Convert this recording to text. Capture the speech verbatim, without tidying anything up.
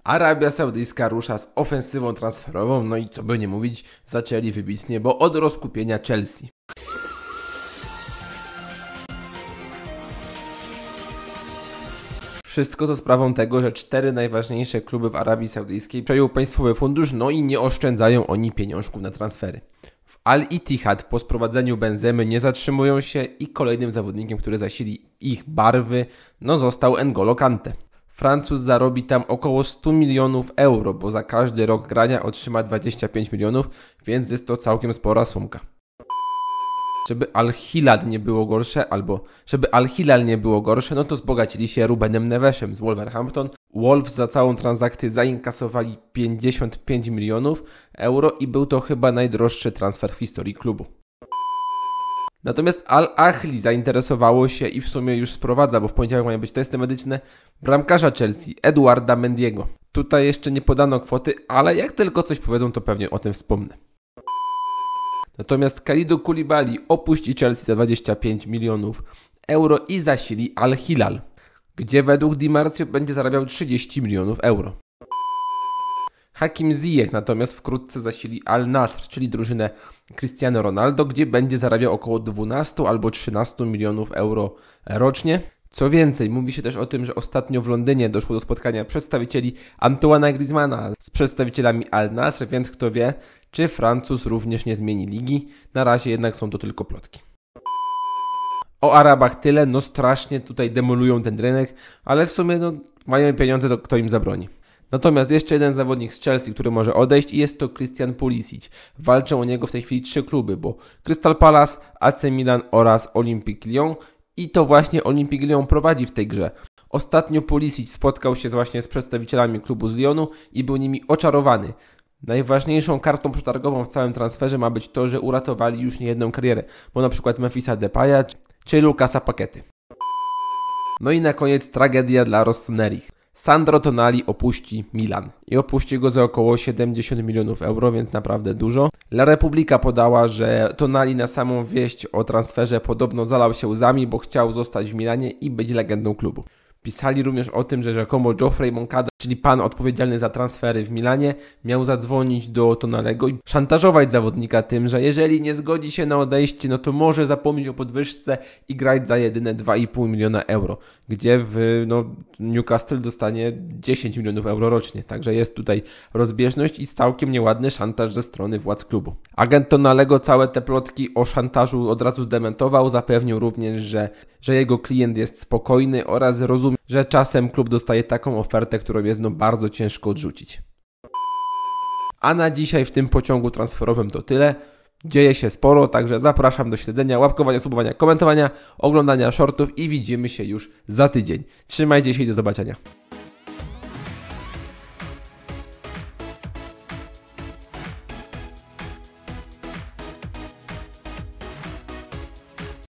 Arabia Saudyjska rusza z ofensywą transferową, no i co by nie mówić, zaczęli wybitnie, bo od rozkupienia Chelsea. Wszystko za sprawą tego, że cztery najważniejsze kluby w Arabii Saudyjskiej przejął państwowy fundusz, no i nie oszczędzają oni pieniążków na transfery. W Al-Ittihad po sprowadzeniu Benzemy nie zatrzymują się i kolejnym zawodnikiem, który zasili ich barwy, no został N'Golo Kante. Francuz zarobi tam około sto milionów euro, bo za każdy rok grania otrzyma dwadzieścia pięć milionów, więc jest to całkiem spora sumka. Żeby Al-Hilal nie było gorsze, albo żeby Al-Hilal nie było gorsze, no to wzbogacili się Rubenem Nevesem z Wolverhampton. Wolves za całą transakcję zainkasowali pięćdziesiąt pięć milionów euro i był to chyba najdroższy transfer w historii klubu. Natomiast Al-Ahli zainteresowało się i w sumie już sprowadza, bo w poniedziałek mają być testy medyczne, bramkarza Chelsea, Eduarda Mendiego. Tutaj jeszcze nie podano kwoty, ale jak tylko coś powiedzą, to pewnie o tym wspomnę. Natomiast Kalidou Koulibaly opuści Chelsea za dwadzieścia pięć milionów euro i zasili Al-Hilal, gdzie według Di Marzio będzie zarabiał trzydzieści milionów euro. Hakim Ziyech natomiast wkrótce zasili Al-Nasr, czyli drużynę Cristiano Ronaldo, gdzie będzie zarabiał około dwanaście albo trzynaście milionów euro rocznie. Co więcej, mówi się też o tym, że ostatnio w Londynie doszło do spotkania przedstawicieli Antoine'a Griezmana z przedstawicielami Al-Nasr, więc kto wie, czy Francuz również nie zmieni ligi. Na razie jednak są to tylko plotki. O Arabach tyle, no strasznie tutaj demolują ten rynek, ale w sumie no, mają pieniądze, to kto im zabroni. Natomiast jeszcze jeden zawodnik z Chelsea, który może odejść i jest to Christian Pulisic. Walczą o niego w tej chwili trzy kluby, bo Crystal Palace, A C Milan oraz Olympique Lyon. I to właśnie Olympique Lyon prowadzi w tej grze. Ostatnio Pulisic spotkał się właśnie z przedstawicielami klubu z Lyonu i był nimi oczarowany. Najważniejszą kartą przetargową w całym transferze ma być to, że uratowali już niejedną karierę, bo na przykład Memphisa Depaya czy Lucasa Paquety. No i na koniec tragedia dla Rossoneri. Sandro Tonali opuści Milan i opuści go za około siedemdziesiąt milionów euro, więc naprawdę dużo. La Repubblica podała, że Tonali na samą wieść o transferze podobno zalał się łzami, bo chciał zostać w Milanie i być legendą klubu. Pisali również o tym, że rzekomo Geoffrey Moncada, czyli pan odpowiedzialny za transfery w Milanie, miał zadzwonić do Tonalego i szantażować zawodnika tym, że jeżeli nie zgodzi się na odejście, no to może zapomnieć o podwyżce i grać za jedyne dwa i pół miliona euro, gdzie w no, Newcastle dostanie dziesięć milionów euro rocznie. Także jest tutaj rozbieżność i całkiem nieładny szantaż ze strony władz klubu. Agent Tonalego całe te plotki o szantażu od razu zdementował, zapewnił również, że, że jego klient jest spokojny oraz rozumie, że czasem klub dostaje taką ofertę, którą jest no bardzo ciężko odrzucić. A na dzisiaj w tym pociągu transferowym to tyle. Dzieje się sporo, także zapraszam do śledzenia, łapkowania, subowania, komentowania, oglądania shortów i widzimy się już za tydzień. Trzymajcie się i do zobaczenia.